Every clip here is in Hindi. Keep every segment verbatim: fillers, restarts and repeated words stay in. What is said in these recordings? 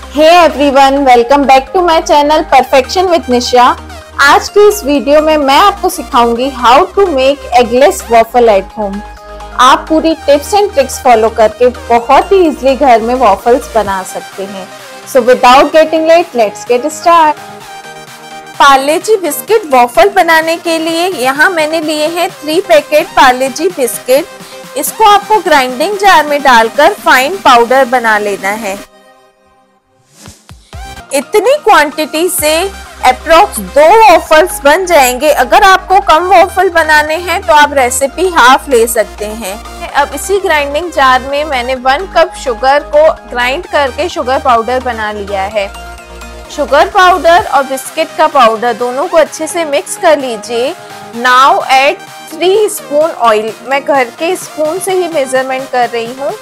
Hey everyone, welcome back to my channel perfection with Nisha. आज की इस वीडियो में मैं आपको सिखाऊंगी how to make eggless waffle at home. आप पूरी टिप्स एंड ट्रिक्स फॉलो करके बहुत ही इजीली घर में वॉफल्स बना सकते हैं। So without getting late, let's get start. Parle G biscuit waffle बनाने के लिए यहाँ मैंने लिए हैं three packet Parle G biscuit. इसको आपको ग्राइंडिंग जार में डालकर फाइन पाउडर बना लेना है। इतनी क्वांटिटी से अप्रोक्स दो वॉफल्स बन जाएंगे। अगर आपको कम वॉफल बनाने हैं तो आप रेसिपी हाफ ले सकते हैं। अब इसी ग्राइंडिंग जार में मैंने वन कप शुगर को ग्राइंड करके शुगर पाउडर बना लिया है। शुगर पाउडर और बिस्किट का पाउडर दोनों को अच्छे से मिक्स कर लीजिए। Now add three spoon oil. मैं घर के स्पून से ही मेजरमेंट कर रही हूँ।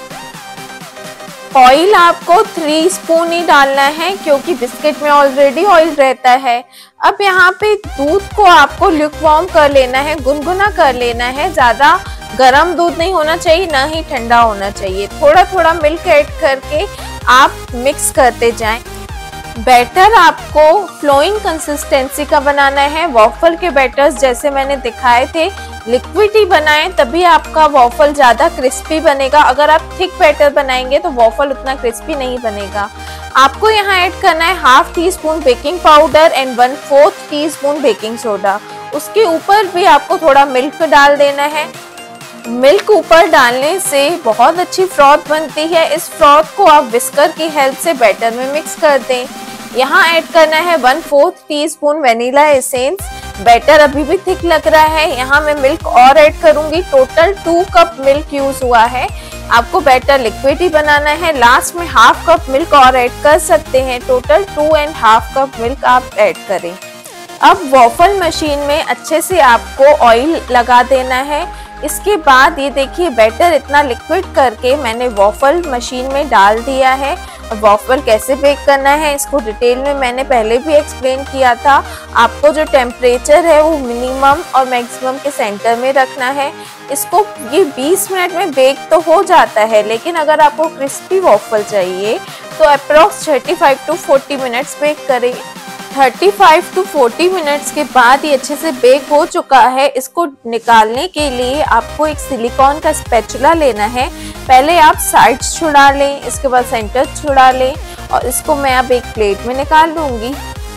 ऑयल आपको थ्री स्पून ही डालना है क्योंकि बिस्किट में ऑलरेडी ऑयल रहता है। अब यहाँ पे दूध को आपको ल्यूकवार्म कर लेना है, गुनगुना कर लेना है। ज्यादा गर्म दूध नहीं होना चाहिए, ना ही ठंडा होना चाहिए। थोड़ा थोड़ा मिल्क ऐड करके आप मिक्स करते जाएं। बैटर आपको फ्लोइंग कंसिस्टेंसी का बनाना है। वॉफल के बैटर्स जैसे मैंने दिखाए थे लिक्विड ही बनाएं, तभी आपका वॉफल ज्यादा क्रिस्पी बनेगा। अगर आप थिक बैटर बनाएंगे तो वॉफल उतना क्रिस्पी नहीं बनेगा। आपको यहाँ ऐड करना है half teaspoon baking powder and one fourth teaspoon baking soda. उसके ऊपर भी आपको थोड़ा मिल्क डाल देना है। मिल्क ऊपर डालने से बहुत अच्छी फ्रॉथ बनती है। इस फ्रॉथ को आप विस्कर की हेल्प से बैटर में मिक्स कर दें। यहाँ ऐड करना है one fourth teaspoon vanilla essence. Batter अभी भी थिक लग रहा है, यहाँ मैं मिल्क और ऐड करूंगी। Total two cup milk use हुआ है। आपको बैटर लिक्विड ही बनाना है। लास्ट में हाफ कप मिल्क और ऐड कर सकते हैं। Total two and half cup milk आप ऐड करें। अब वॉफल मशीन में अच्छे से आपको ऑयल लगा देना है। इसके बाद ये देखिए बैटर इतना लिक्विड करके मैंने वॉफल मशीन में डाल दिया है। वॉफल कैसे बेक करना है इसको डिटेल में मैंने पहले भी एक्सप्लेन किया था। आपको जो टेम्परेचर है वो मिनिमम और मैक्सिमम के सेंटर में रखना है। इसको ये बीस मिनट में बेक तो हो जाता है, लेकिन अगर आपको क्रिस्पी वॉफल चाहिए तो approx thirty five to forty minutes bake करें। Thirty five to forty minutes के बाद ये अच्छे से बेक हो चुका है। इसको निकालने के लिए आपको एक सिलिकॉन का स्पैचुला लेना है। पहले आप साइड्स छुड़ा लें, इसके बाद सेंटर छुड़ा लें और इसको मैं अब एक प्लेट में निकाल लूंगी।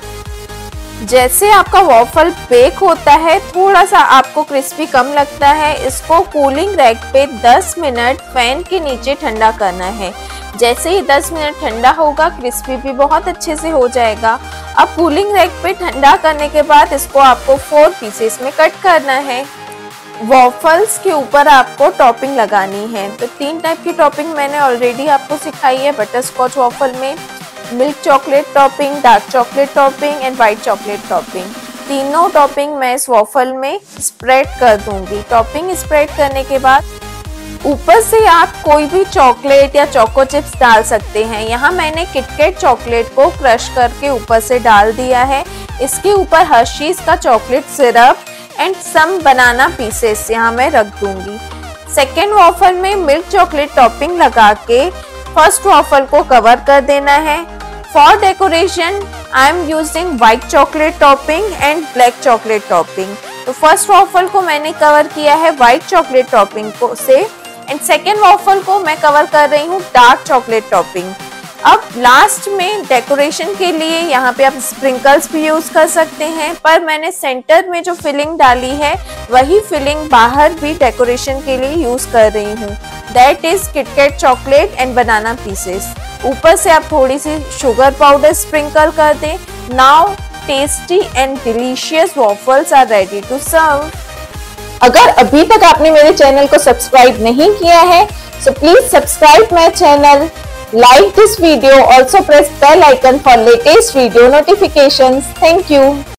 जैसे आपका वॉफल बेक होता है थोड़ा सा आपको क्रिस्पी कम लगता है, इसको कूलिंग रैक पे दस मिनट फैन के नीचे ठंडा करना है। जैसे ही दस मिनट ठंडा होगा क्रिस्पी भी बहुत अच्छे से हो जाएगा। अब कूलिंग रैक पे ठंडा करने के बाद इसको आपको फोर पीसेस में कट करना है। वॉफल्स के ऊपर आपको टॉपिंग लगानी है। तो तीन टाइप की टॉपिंग मैंने ऑलरेडी आपको सिखाई है। बटर स्कॉच वॉफल में milk chocolate topping, dark chocolate topping and white chocolate topping. तीनों टॉपिंग मैं इस वॉफल में स्प्रेड कर दूंगी। टॉपिंग स्प्रेड करने के बाद ऊपर से आप कोई भी चॉकलेट या चोको चिप्स डाल सकते हैं। यहाँ मैंने किटकैट चॉकलेट को क्रश करके ऊपर से डाल दिया है। इसके ऊपर हर्शीज का chocolate syrup and some banana pieces यहाँ मैं रख दूंगी। सेकेंड वॉफल में मिल्क चॉकलेट टॉपिंग लगा के फर्स्ट वॉफल को कवर कर देना है। For decoration I am using white chocolate topping and black chocolate topping. तो फर्स्ट वॉफल को मैंने कवर किया है व्हाइट चॉकलेट टॉपिंग को से एंड सेकेंड वॉफल को मैं कवर कर रही हूँ डार्क चॉकलेट टॉपिंग। अब लास्ट में डेकोरेशन के लिए यहाँ पे आप स्प्रिंकल्स भी यूज कर सकते हैं, पर मैंने सेंटर में जो फिलिंग डाली है वही फिलिंग बाहर भी डेकोरेशन के लिए यूज कर रही हूँ। That is KitKat chocolate and banana pieces. ऊपर से आप थोड़ी सी शुगर पाउडर स्प्रिंकल कर दें। Now tasty and delicious waffles are ready to serve. अगर अभी तक आपने मेरे चैनल को सब्सक्राइब नहीं किया है so please subscribe my channel, like this video, also press bell icon for latest video notifications. Thank you.